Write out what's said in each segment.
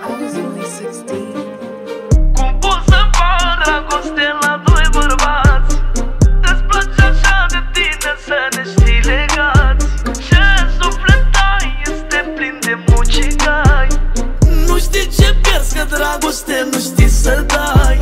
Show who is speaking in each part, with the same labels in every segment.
Speaker 1: I was only 16.
Speaker 2: Cum poți să faci dragoste la doi bărbați? Îți place așa de tine să ne știi legați? Ce suflet ai este plin de mucigai. Nu știi ce pierzi, că dragoste nu știi să dai.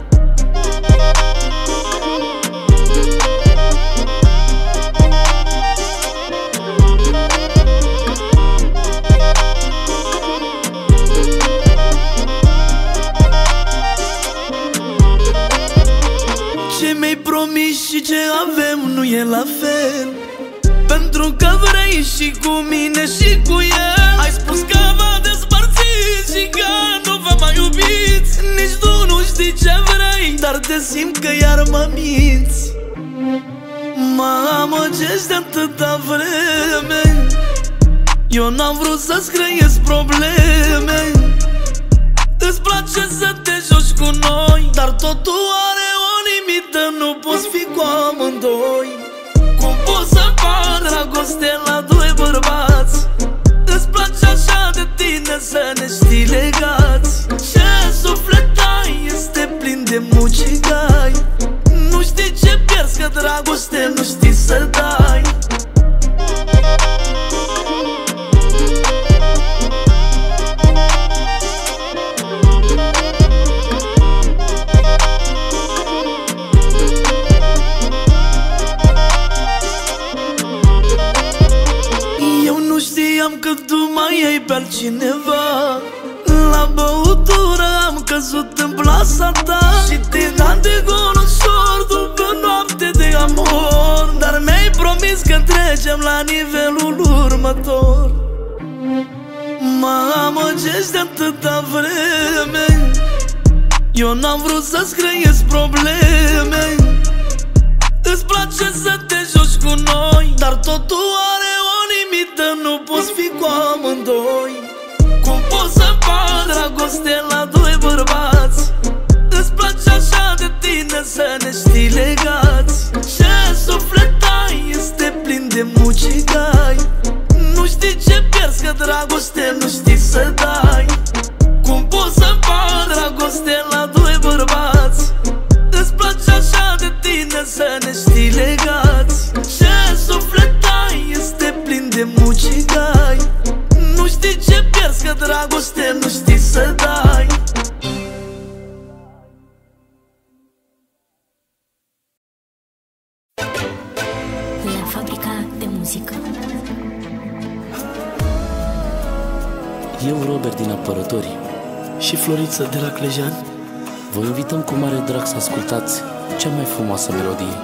Speaker 2: Ce mi-ai promis și ce avem nu e la fel, pentru că vrei și cu mine și cu el. Ai spus că vă despărțiți și că nu vă mai iubiți. Nici tu nu știi ce vrei, dar te simt că iar mă minți. Mă amăgești de atâta vreme, eu n-am vrut să-ți creezi probleme. Îți place să te joci cu noi, dar totul are o limită, nu poți fi cu amândoi. Cum poți să faci dragoste la doi bărbați? Îți place așa de tine să ne știi legați? Ce suflet ai este plin de mucigai. Nu știi ce pierzi, că dragoste nu știi să dai. Că tu mai ai pe altcineva. La băutură am căzut în plasa ta și te dat de gol ușor după noapte de amor. Dar mi-ai promis că trecem la nivelul următor. Mă amăgești de atâta vreme, eu n-am vrut să-ți creezi probleme. Îți place să te joci cu noi, dar totul are o limită, nu poți fi cu amândoi. Cum poți să faci dragoste la doi bărbați? Îți place așa de tine să ne știi legați? Ce suflet ai este plin de mucigai. Nu știi ce pierzi, că dragoste nu știi să dai. Cum poți să faci dragoste la doi bărbați? Îți place așa de tine să ne știi legați? Ce suflet ai este plin de mucigai. Nu știi ce pierzi, că dragoste nu știi să dai.
Speaker 3: La Fabrica de Muzică.
Speaker 4: Eu, Robert din Apărătorii
Speaker 2: Și Floriță de la Clejan
Speaker 4: vă invităm cu mare drag să ascultați cea mai frumoasă melodie.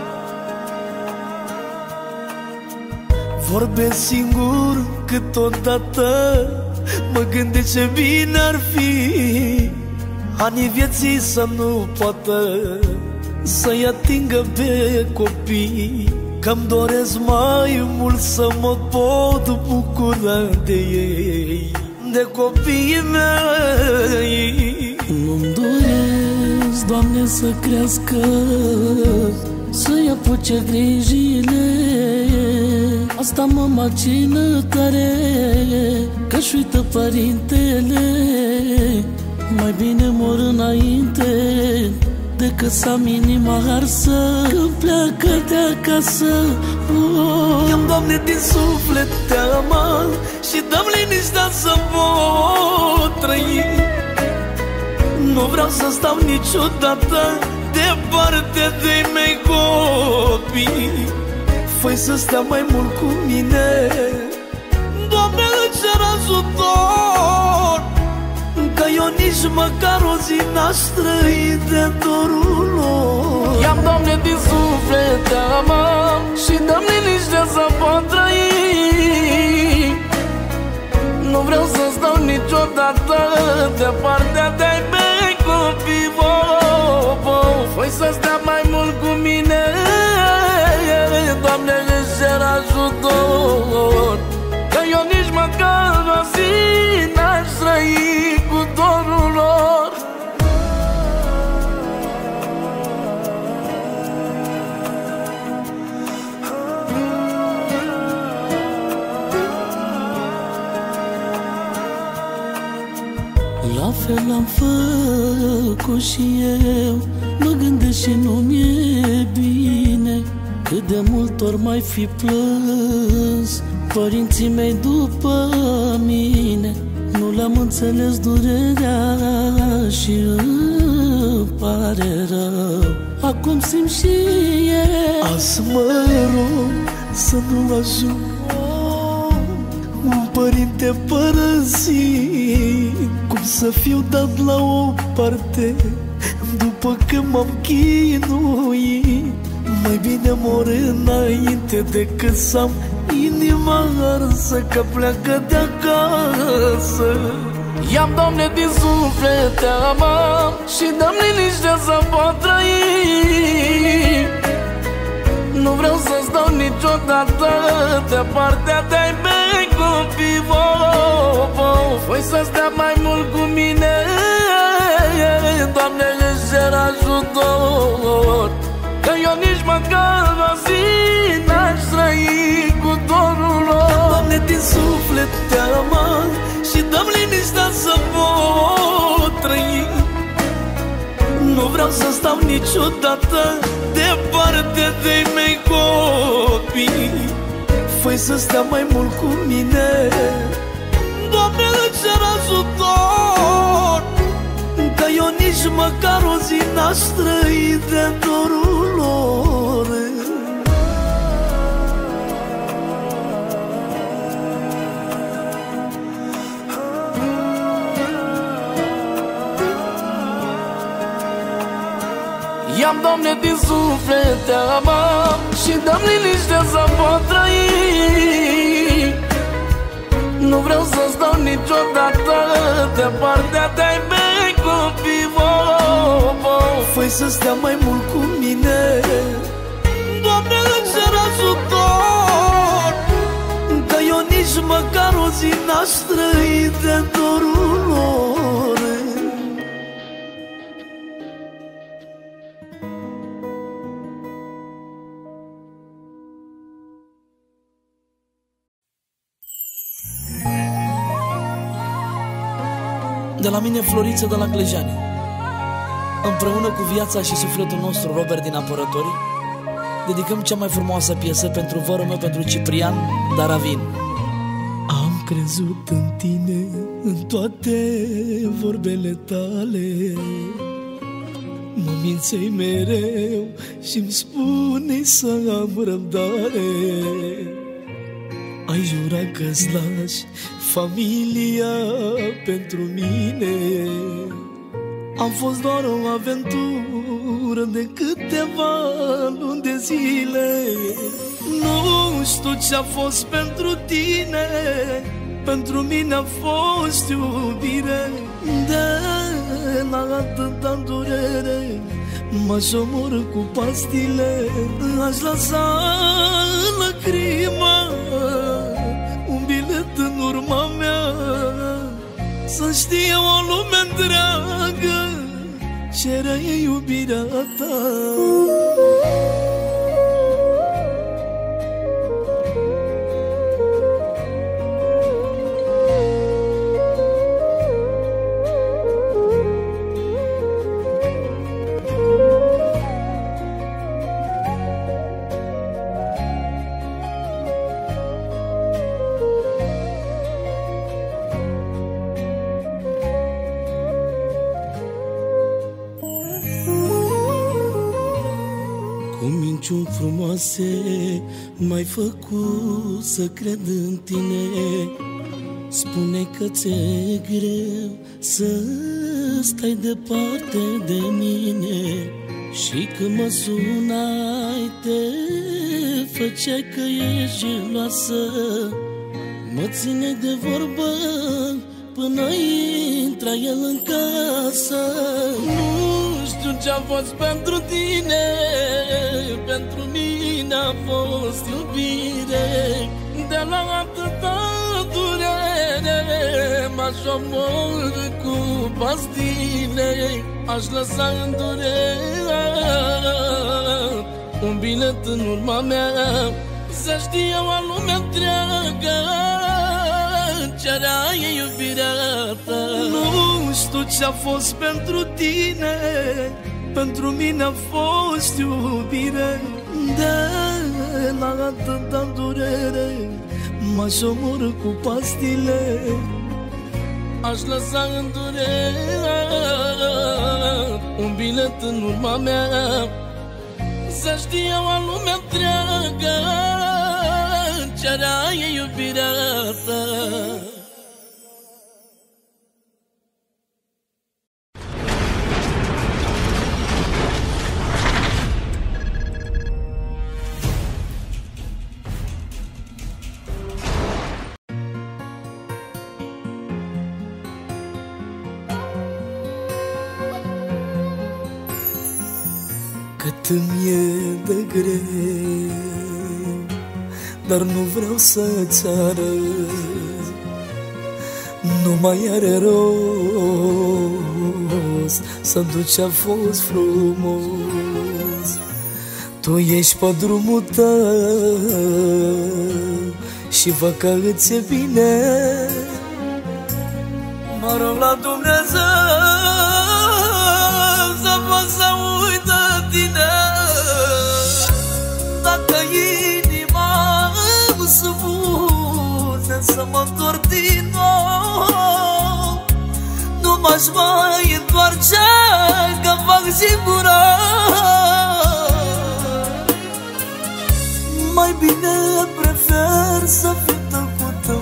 Speaker 2: Vorbesc singur câteodată, mă gândesc ce bine ar fi anii vieții să nu poată să-i atingă pe copii. Că-mi doresc mai mult să mă pot bucura de ei, de copiii mei.
Speaker 4: Nu-mi doresc, Doamne, să crească, să-i apuce grijile. Asta mă macină tare, că-și uită părintele. Mai bine mor înainte decât să am inima arsă, când pleacă de acasă.
Speaker 2: I-am, Doamne, din suflet teama și dăm liniștea să pot trăi. Nu vreau să stau niciodată departe de mei copii. Fă-i să stea mai mult cu mine, Doamne, îți cer ajutor, că eu nici măcar o zi n-aș trăi de dorul lor.
Speaker 4: I-am, Doamne, din suflet teama și dăm liniște să pot trăi. Nu vreau să stau niciodată departe de-ai mei copii. Fă-i să stea mai mult cu mine, Doamne, îți cer ajutor, că eu nici măcar o zi n-aș trăi cu dorul lor.
Speaker 2: La fel am făcut și eu, mă gândesc și nu mi-e bine. Cât de mult ori mai fi plâns părinții mei după mine. Nu le-am înțeles durerea și îmi pare rău. Acum simt și eu. Azi mă rog să nu ajung un părinte părăsit. Cum să fiu dat la o parte după că m-am chinuit. Mai bine mor înainte decât să am inima arsă că pleacă de acasă.
Speaker 4: Ia-mi, Doamne, din suflet teama și dă-mi liniște să pot trăi. Nu vreau să stau niciodată departe de-ai mei copii. Voi să stea mai mult cu mine, Doamne, își cer ajutor. Că eu nici măcar o zi n-aș trăi cu dorul lor.
Speaker 2: Doamne, din suflet te-am și dă-mi liniștea să pot trăi. Nu vreau să stau niciodată departe de-ai mei copii. Fă-i să stea mai mult cu mine, Doamne, îți cer ajutor. Că eu nici măcar o zi n-aș trăi de dorul lor.
Speaker 4: Ia-mi, Doamne, din suflet teama și dă-mi liniște să pot trăi. Nu vreau să stau niciodată departe de-ai mei copii.
Speaker 2: Fă-i să stea mai mult cu mine, Doamne, îți cer ajutor. Că eu nici măcar o zi n-aș trăi de dorul lor. De la mine, Floriță de la Clejani. Împreună cu viața și sufletul nostru, Robert din Apărătorii, dedicăm cea mai frumoasă piesă pentru vărul meu, pentru Ciprian Daravin. Am crezut în tine, în toate vorbele tale. Mă minței mereu și-mi spune să am răbdare. Ai jurat că-ți lași familia pentru mine. Am fost doar o aventură de câteva luni de zile. Nu știu ce-a fost pentru tine, pentru mine a fost iubire. De la atâta durere m-aș omorî cu pastile. Aș lăsa în lăcrimă un bilet în urma mea, să știe o lume întreagă ce-era iubirea ta. Frumoase m-ai făcut să cred în tine. Spune că ți-e greu să stai departe de mine. Și când mă sunai te făceai că ești geloasă. Mă ține de vorbă până intra el în casă. Nu știu ce-a fost pentru tine, pentru mine a fost iubire. De la atâta durere m-aș omorî cu pastile. Aș lăsa în durere un bilet în urma mea, să știe o lume întreagă ce-era iubirea ta. Nu fost tu ce-a fost pentru tine, pentru mine a fost iubire. De la atâta durere m-aș omorî cu pastile.
Speaker 4: Aș lăsa în durere un bilet în urma mea, să știe o lume întreagă ce rea e iubirea ta.
Speaker 2: Cât îmi e de greu, dar nu vreau să-ți arăt. Nu mai are rost să duci ce-a fost frumos. Tu ești pe drumul tău și văd că îți e bine. Mă rog la Dumnezeu să pot să uit de tine. Dacă inima îmi spune să mă întorc din nou, nu m-aș mai întoarce, că fac singură. Mai bine prefer să fiu tăcut în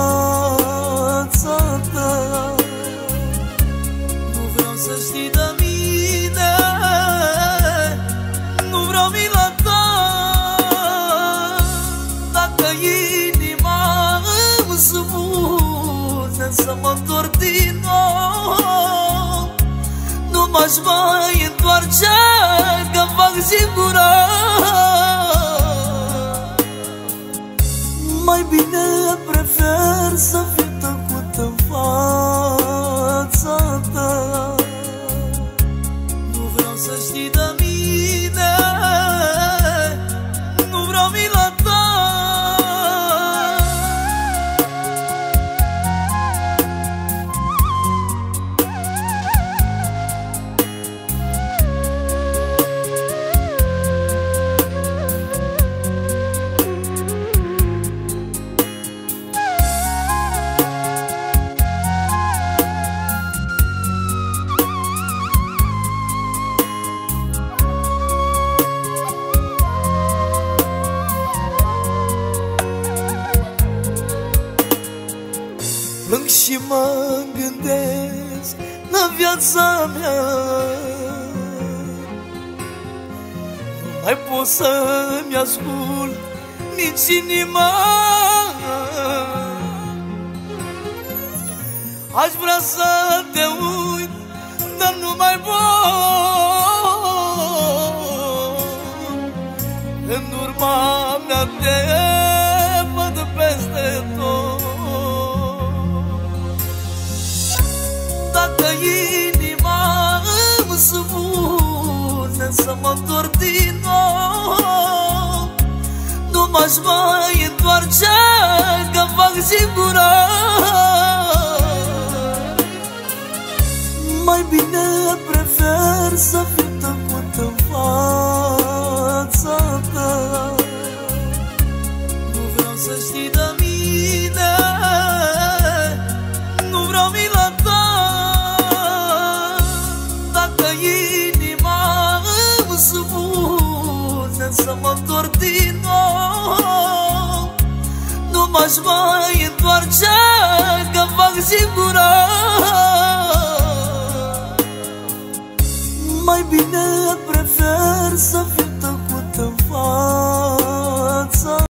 Speaker 2: fața ta. Nu vreau să știi de mine, nu vreau mila ta. Dacă inima îmi spune să mă întorc din nou, nu m-aș mai întoarce, că fac singură. Mai bine prefer să fiu tăcut în fața ta. Nu vreau să știi de mine, nu vreau mila ta. Plâng și mă gândesc la viața mea. Nu mai pot să-mi ascult nici inima. Aș vrea să te uit, dar nu mai pot. În urma mea te văd peste tot. Dacă inima îmi spune să mă întorc din nou, nu m-aș mai întoarce, că fac singură. Mai bine prefer să fiu tăcut în fața ta. Nu vreau să știi de mine, nu vreau mila ta. Să mă întorc din nou, nu m-aș mai întoarce, că fac singură. Mai bine prefer să fiu tăcut în fața.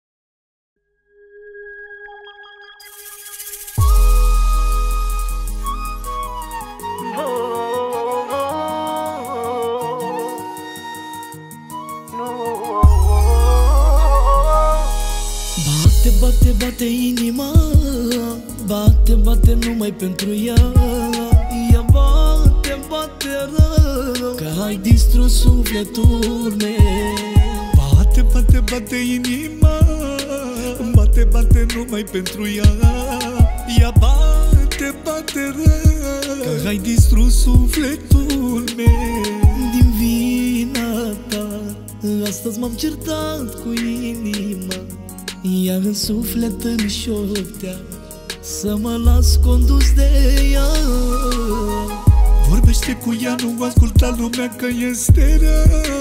Speaker 2: Bate, bate inima, bate, bate numai pentru ea. Ea bate, bate rău, că ai distrus sufletul meu.
Speaker 1: Bate, bate, bate inima, bate, bate numai pentru ea. Ea bate, bate, bate rău, că ai distrus sufletul meu.
Speaker 2: Din vina ta astăzi m-am certat cu inima, ea în suflet îmi șoptea să mă las condus de ea.
Speaker 1: Vorbește cu ea, nu asculta lumea că este rea.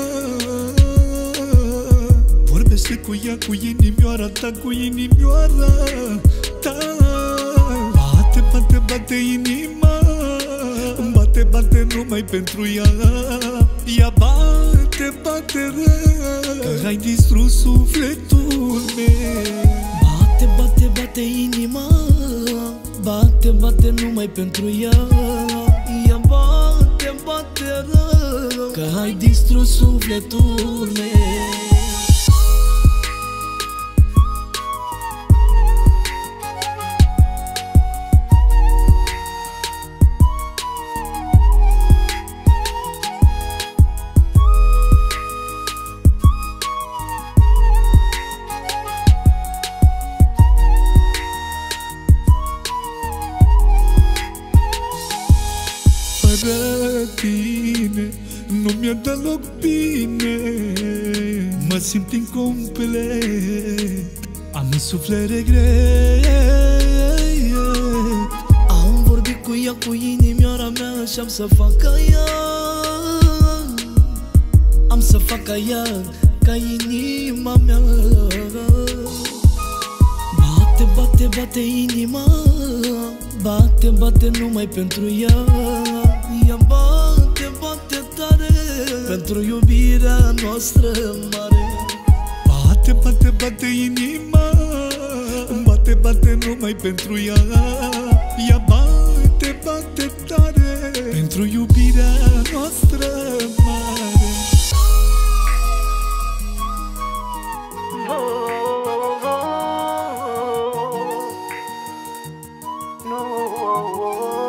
Speaker 1: Vorbește cu ea, cu inimioara ta, cu inimioara ta. Bate, bate, bate inima, bate, bate numai pentru ea. Ea bate, bate rău, că ai distrus sufletul meu.
Speaker 2: Bate, bate, bate inima, bate, bate numai pentru ea. Ea bate, bate rău, că ai distrus sufletul meu.
Speaker 1: Fără tine nu mi-e deloc bine, mă simt incomplet, am în suflet regret.
Speaker 2: Am vorbit cu ea, cu inimioara mea, și am să fac ca ea. Am să fac ca ea, ca inima mea. Bate, bate, bate inima, bate, bate numai pentru ea. Ea bate, bate tare pentru iubirea noastră mare.
Speaker 1: Bate, bate, bate inima, bate, bate numai pentru ea. Ea bate, bate tare pentru iubirea noastră mare.
Speaker 2: No.